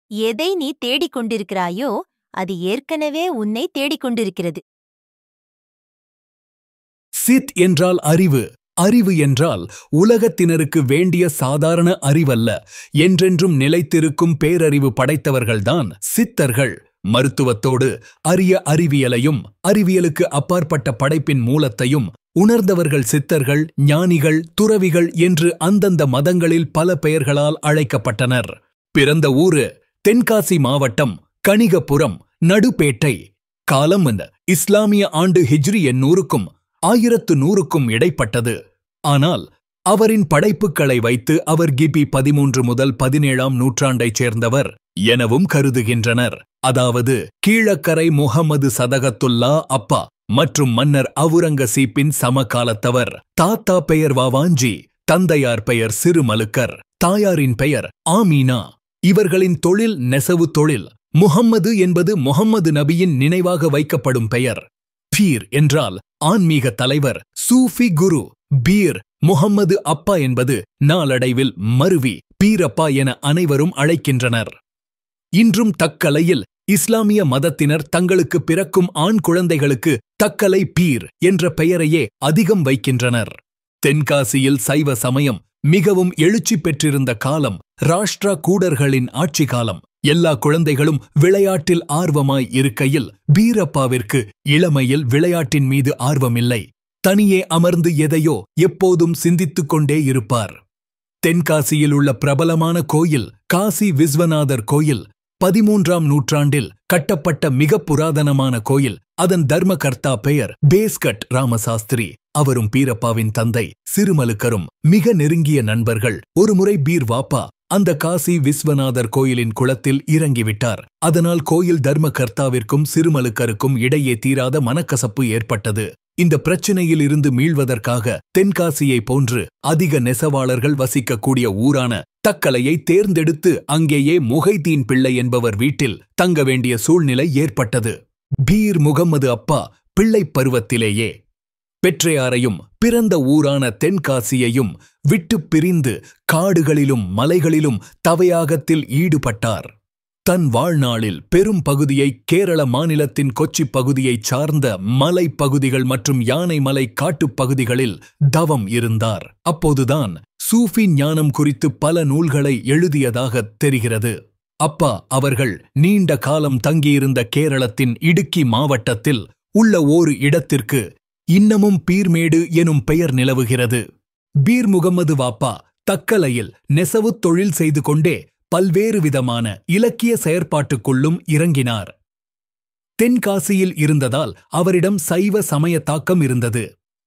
எதை நீ தேடிக் கொண்டிருக்கிறாயோ அது ஏற்கனவே உன்னை தேடிக் கொண்டிருக்கிறது. சித் என்றால் அறிவு. அறிவு என்றால் உலகத்தினருக்கு வேண்டிய சாதாரண அறிவல்ல, என்றென்றும் நிலைத்திருக்கும் பேரறிவு படைத்தவர்கள்தான் சித்தர்கள். மருத்துவத்தோடு அரிய அறிவியலையும் அறிவியலுக்கு அப்பாற்பட்ட படைப்பின் மூலத்தையும் உணர்ந்தவர்கள் சித்தர்கள், ஞானிகள், துறவிகள் என்று அந்தந்த மதங்களில் பல பெயர்களால் அழைக்கப்பட்டனர். பிறந்த ஊரு தென்காசி மாவட்டம், கணிகபுரம், நடுப்பேட்டை. காலம் இஸ்லாமிய ஆண்டு ஹிஜ்ரி 800க்கும் 1100க்கும் இடைப்பட்டது. ஆனால் அவரின் படைப்புகளை வைத்து அவர் கிபி 13 முதல் 17ஆம் நூற்றாண்டைச் சேர்ந்தவர் எனவும் கருதுகின்றனர். அதாவது கீழக்கரை முஹம்மது சதகத்துல்லா அப்பா மற்றும் மன்னர் அவுரங்கசீப்பின் சமகாலத்தவர். தாத்தா பெயர் வாவாஞ்சி, தந்தையார் பெயர் சிறுமலுக்கர், தாயாரின் பெயர் ஆமீனா. இவர்களின் தொழில் நெசவு தொழில். முஹம்மது என்பது முஹம்மது நபியின் நினைவாக வைக்கப்படும் பெயர். பீர் என்றால் ஆன்மீக தலைவர், சூஃபி குரு. பீர் முஹம்மது அப்பா என்பது நாளடைவில் மருவி பீரப்பா என அனைவரும் அழைக்கின்றனர். இன்றும் தக்கலையில் இஸ்லாமிய மதத்தினர் தங்களுக்கு பிறக்கும் ஆண் குழந்தைகளுக்கு தக்கலை பீர் என்ற பெயரையே அதிகம் வைக்கின்றனர். தென்காசியில் சைவ சமயம் மிகவும் எழுச்சி பெற்றிருந்த காலம் ராஷ்டிரா கூடர்களின் ஆட்சி காலம். எல்லா குழந்தைகளும் விளையாட்டில் ஆர்வமாய் இருக்கையில் பீரப்பாவிற்கு இளமையில் விளையாட்டின் மீது ஆர்வமில்லை. தனியே அமர்ந்து எதையோ எப்போதும் சிந்தித்துக் கொண்டே இருப்பார். தென்காசியில் உள்ள பிரபலமான கோயில் காசி விஸ்வநாதர் கோயில். 13ஆம் நூற்றாண்டில் கட்டப்பட்ட மிக புராதனமான கோயில். அதன் தர்மகர்த்தா பெயர் பேஸ்கட் ராமசாஸ்திரி. அவரும் பீரப்பாவின் தந்தை சிறுமலுக்கரும் மிக நெருங்கிய நண்பர்கள். ஒருமுறை பீர் வாப்பா அந்த காசி விஸ்வநாதர் கோயிலின் குளத்தில் இறங்கிவிட்டார். அதனால் கோயில் தர்மகர்த்தாவிற்கும் சிறுமலுக்கருக்கும் இடையே தீராத மனக்கசப்பு ஏற்பட்டது. இந்த பிரச்சினையில் இருந்து மீள்வதற்காக தென்காசியை போன்று அதிக நெசவாளர்கள் வசிக்கக்கூடிய ஊரான தக்கலையை தேர்ந்தெடுத்து அங்கேயே முகைதீன் பிள்ளை என்பவர் வீட்டில் தங்க வேண்டிய சூழ்நிலை ஏற்பட்டது. பீர் முகம்மது அப்பா பிள்ளைப் பருவத்திலேயே பெற்றையாரையும் பிறந்த ஊரான தென்காசியையும் விட்டுப் பிரிந்து காடுகளிலும் மலைகளிலும் தவயாகத்தில் ஈடுபட்டார். தன் வாழ்நாளில் பெரும் பகுதியை கேரள மாநிலத்தின் கொச்சி பகுதியைச் சார்ந்த மலைப் பகுதிகள் மற்றும் யானை மலை காட்டுப் பகுதிகளில் தவம் இருந்தார். அப்போதுதான் சூஃபி ஞானம் குறித்து பல நூல்களை எழுதியதாகத் தெரிகிறது. அப்பா அவர்கள் நீண்ட காலம் தங்கியிருந்த கேரளத்தின் இடுக்கி மாவட்டத்தில் உள்ள ஓரு இடத்திற்கு இன்னமும் பீர்மேடு எனும் பெயர் நிலவுகிறது. பீர் முகம்மது வாப்பா தக்கலையில் நெசவுத் தொழில் செய்து கொண்டே பல்வேறு விதமான இலக்கிய செயற்பாட்டுக்குள்ளும் இறங்கினார். தென்காசியில் இருந்ததால் அவரிடம் சைவ சமய தாக்கம் இருந்தது.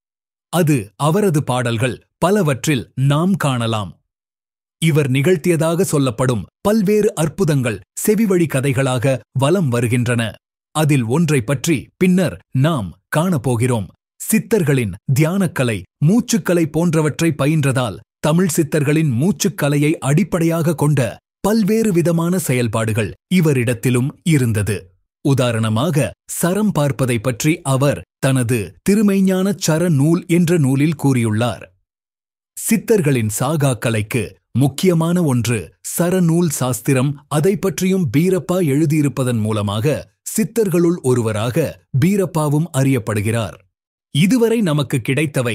அது அவரது பாடல்கள் பலவற்றில் நாம் காணலாம். இவர் நிகழ்த்தியதாக சொல்லப்படும் பல்வேறு அற்புதங்கள் செவிவழி கதைகளாக வலம் வருகின்றன. அதில் ஒன்றை பற்றி பின்னர் நாம் காணப்போகிறோம். சித்தர்களின் தியானக்கலை, மூச்சுக்கலை போன்றவற்றை பயின்றதால் தமிழ் சித்தர்களின் மூச்சுக்கலையை அடிப்படையாக கொண்ட பல்வேறு விதமான செயல்பாடுகள் இவரிடத்திலும் இருந்தது. உதாரணமாக சரம் பார்ப்பதை பற்றி அவர் தனது திருமெய்ஞானச் சர நூல் என்ற நூலில் கூறியுள்ளார். சித்தர்களின் சாகா கலைக்கு முக்கியமான ஒன்று சரநூல் சாஸ்திரம். அதை பற்றியும் பீரப்பா எழுதியிருப்பதன் மூலமாக சித்தர்களுள் ஒருவராக பீரப்பாவும் அறியப்படுகிறார். இதுவரை நமக்கு கிடைத்தவை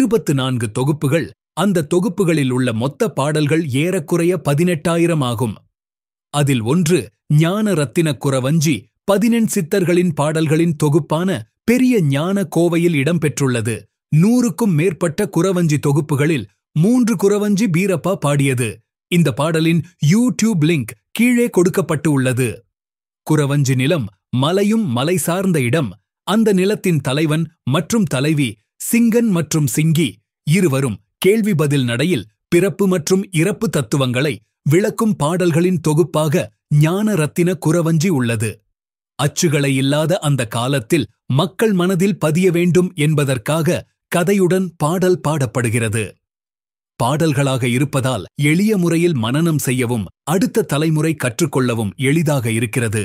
24 தொகுப்புகள். அந்த தொகுப்புகளில் உள்ள மொத்த பாடல்கள் ஏறக்குறைய 18,000 ஆகும். அதில் ஒன்று ஞான ரத்தின குறவஞ்சி 18 சித்தர்களின் பாடல்களின் தொகுப்பான பெரிய ஞான கோவையில் இடம்பெற்றுள்ளது. 100க்கும் மேற்பட்ட குறவஞ்சி தொகுப்புகளில் 3 குறவஞ்சி பீரப்பா பாடியது. இந்த பாடலின் யூடியூப் லிங்க் கீழே கொடுக்கப்பட்டு உள்ளது. குறவஞ்சி நிலம் மலையும் மலை சார்ந்த இடம். அந்த நிலத்தின் தலைவன் மற்றும் தலைவி சிங்கன் மற்றும் சிங்கி இருவரும் கேள்வி பதில் நடையில் பிறப்பு மற்றும் இறப்பு தத்துவங்களை விளக்கும் பாடல்களின் தொகுப்பாக ஞான ரத்தின குறவஞ்சி உள்ளது. அச்சுகளை இல்லாத அந்த காலத்தில் மக்கள் மனதில் பதிய வேண்டும் என்பதற்காக கதையுடன் பாடல் பாடப்படுகிறது. பாடல்களாக இருப்பதால் எளிய முறையில் மனனம் செய்யவும் அடுத்த தலைமுறை கற்றுக்கொள்ளவும் எளிதாக இருக்கிறது.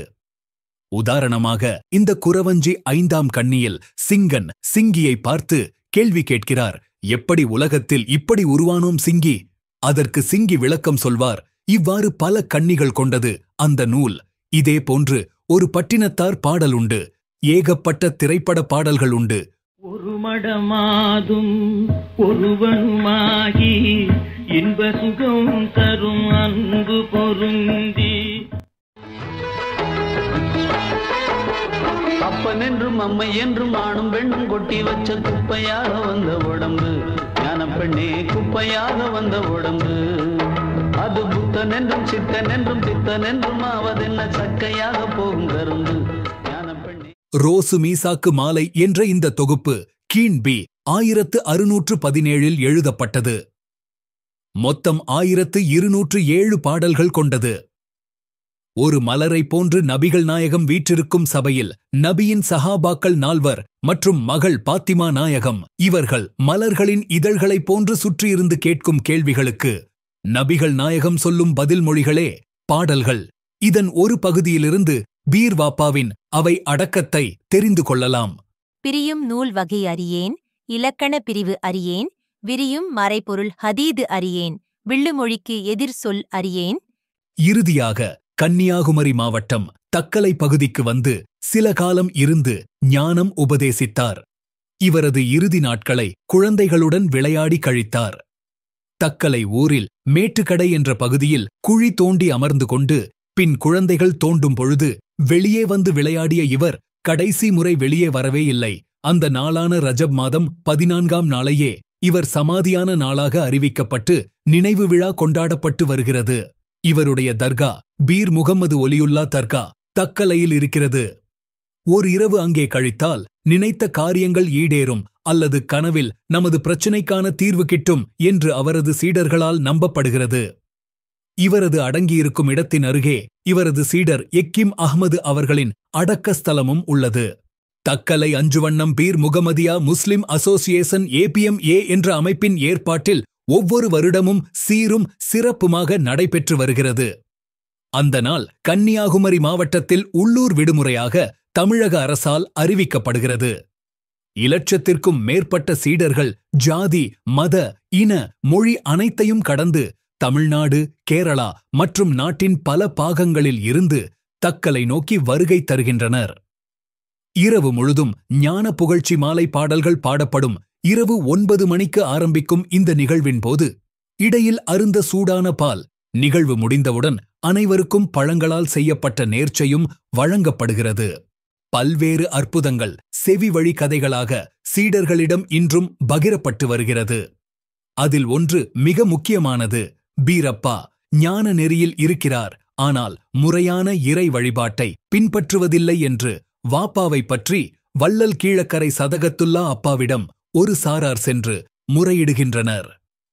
உதாரணமாக இந்த குறவஞ்சி 5ஆம் கண்ணியில் சிங்கன் சிங்கியை பார்த்து கேள்வி கேட்கிறார். எப்படி உலகத்தில் இப்படி உருவானோம் சிங்கி? அதற்கு சிங்கி விளக்கம் சொல்வார். இவ்வாறு பல கன்னிகள் கொண்டது அந்த நூல். இதே போன்று ஒரு பட்டினத்தார் பாடலுண்டு. ஏகப்பட்ட திரைப்பட பாடல்கள் உண்டு. ஒரு மடமாதும் ஒருவனுமாகி இன்ப சுகம் தரும் அன்பு பொருந்தி அப்பன் என்றும் அம்மை என்றும் ஆணும் பெண்ணும் கொட்டி வச்ச குப்பையாக வந்த உடம்பு, ஞான பெண்ணே குப்பையாக வந்த உடம்பு. அது புத்தன் என்றும் சித்தன் என்றும் பித்தன் என்றும் ஆவதென்ன சக்கையாக போகும் கரும்பு, ஞான பெண்ணே. ரோசு மீசாக்கு மாலை என்ற இந்த தொகுப்பு கீன் பி 1617 எழுதப்பட்டது. மொத்தம் 1207 பாடல்கள் கொண்டது. ஒரு மலரை போன்று நபிகள் நாயகம் வீற்றிருக்கும் சபையில் நபியின் சஹாபாக்கள் 4 மற்றும் மகள் பாத்திமா நாயகம், இவர்கள் மலர்களின் இதழ்களைப் போன்று சுற்றியிருந்து கேட்கும் கேள்விகளுக்கு நபிகள் நாயகம் சொல்லும் பதில் மொழிகளே பாடல்கள். இதன் ஒரு பகுதியிலிருந்து பீர் வாப்பாவின் அவை அடக்கத்தை தெரிந்து கொள்ளலாம். பிரியும் நூல் வகை அறியேன், இலக்கண பிரிவு அறியேன், விரியும் மறைபொருள் ஹதீது அறியேன், வில்லுமொழிக்கு எதிர் சொல் அறியேன். இறுதியாக கன்னியாகுமரி மாவட்டம் தக்கலை பகுதிக்கு வந்து சில காலம் இருந்து ஞானம் உபதேசித்தார். இவரது இறுதி நாட்களை குழந்தைகளுடன் விளையாடி கழித்தார். தக்கலை ஊரில் மேட்டுக்கடை என்ற பகுதியில் குழி தோண்டி அமர்ந்து கொண்டு பின் குழந்தைகள் தோண்டும் பொழுது வெளியே வந்து விளையாடிய இவர் கடைசி முறை வெளியே வரவே இல்லை. அந்த நாளான ரஜப் மாதம் 14ஆம் நாளையே இவர் சமாதியான நாளாக அறிவிக்கப்பட்டு நினைவு விழா கொண்டாடப்பட்டு வருகிறது. இவருடைய தர்கா பீர் முகம்மது ஒலியுல்லா தர்கா தக்கலையில் இருக்கிறது. ஓர் இரவு அங்கே கழித்தால் நினைத்த காரியங்கள் ஈடேறும் அல்லது கனவில் நமது பிரச்சினைக்கான தீர்வு கிட்டும் என்று அவரது சீடர்களால் நம்பப்படுகிறது. இவரது அடங்கியிருக்கும் இடத்தின் அருகே இவரது சீடர் எக்கிம் அஹ்மது அவர்களின் அடக்க ஸ்தலமும் உள்ளது. Thuckalay Anjuvannam Peer Muhammadiya Muslim association APMA என்ற அமைப்பின் ஏற்பாட்டில் ஒவ்வொரு வருடமும் சீரும் சிறப்புமாக நடைபெற்று வருகிறது. அந்த நாள் கன்னியாகுமரி மாவட்டத்தில் உள்ளூர் விடுமுறையாக தமிழக அரசால் அறிவிக்கப்படுகிறது. 1,00,000க்கும் மேற்பட்ட சீடர்கள் ஜாதி, மத, இன, மொழி அனைத்தையும் கடந்து தமிழ்நாடு, கேரளா மற்றும் நாட்டின் பல பாகங்களில் இருந்து தக்கலை நோக்கி வருகை தருகின்றனர். இரவு முழுதும் ஞான புகழ்ச்சி மாலை பாடல்கள் பாடப்படும். இரவு 9 மணிக்கு ஆரம்பிக்கும் இந்த நிகழ்வின் போது இடையில் அருந்த சூடான பால், நிகழ்வு முடிந்தவுடன் அனைவருக்கும் பழங்களால் செய்யப்பட்ட நேர்ச்சையும் வழங்கப்படுகிறது. பல்வேறு அற்புதங்கள் செவி வழி கதைகளாக சீடர்களிடம் இன்றும் பகிரப்பட்டு வருகிறது. அதில் ஒன்று மிக முக்கியமானது. பீரப்பா ஞான நெறியில் இருக்கிறார், ஆனால் முறையான இறை வழிபாட்டை பின்பற்றுவதில்லை என்று வாப்பாவை பற்றி வள்ளல் கீழக்கரை சதகத்துல்லா அப்பாவிடம் ஒரு சாரார் சென்று முறையிடுகின்றனர்.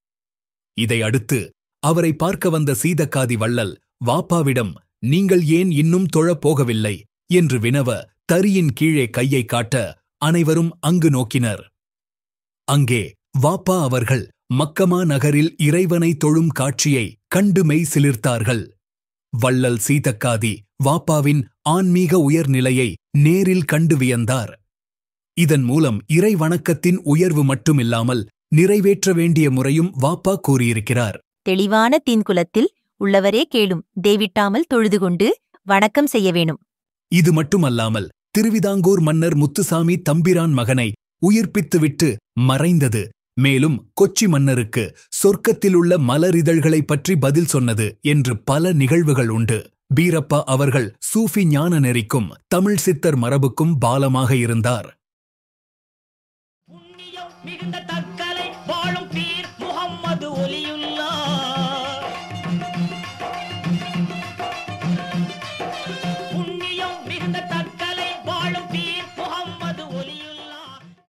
இதை அடுத்து அவரை பார்க்க வந்த சீதக்காதி வள்ளல் வாப்பாவிடம், நீங்கள் ஏன் இன்னும் தொழப் போகவில்லை என்று வினவ, தரியின் கீழே கையை காட்ட அனைவரும் அங்கு நோக்கினர். அங்கே வாப்பா அவர்கள் மக்கமா நகரில் இறைவனை தொழும் காட்சியை கண்டு மெய் சிலிர்த்தார்கள். வள்ளல் சீதக்காதி வாப்பாவின் ஆன்மீக உயர்நிலையை நேரில் கண்டு வியந்தார். இதன் மூலம் இறை வணக்கத்தின் உயர்வு மட்டுமில்லாமல் நிறைவேற்ற வேண்டிய முறையும் வாப்பா கூறியிருக்கிறார். தெளிவான தீன்குலத்தில் உள்ளவரே கேளும் தேவிட்டாமல் தொழுது கொண்டு வணக்கம் செய்ய வேணும். இது மட்டுமல்லாமல் திருவிதாங்கூர் மன்னர் முத்துசாமி தம்பிரான் மகனை உயிர்ப்பித்துவிட்டு மறைந்தது, மேலும் கொச்சி மன்னருக்கு சொர்க்கத்திலுள்ள மலரிதழ்களைப் பற்றி பதில் சொன்னது என்று பல நிகழ்வுகள் உண்டு. பீரப்பா அவர்கள் சூஃபி ஞான நெறிக்கும் தமிழ் சித்தர் மரபுக்கும் பாலமாக இருந்தார்.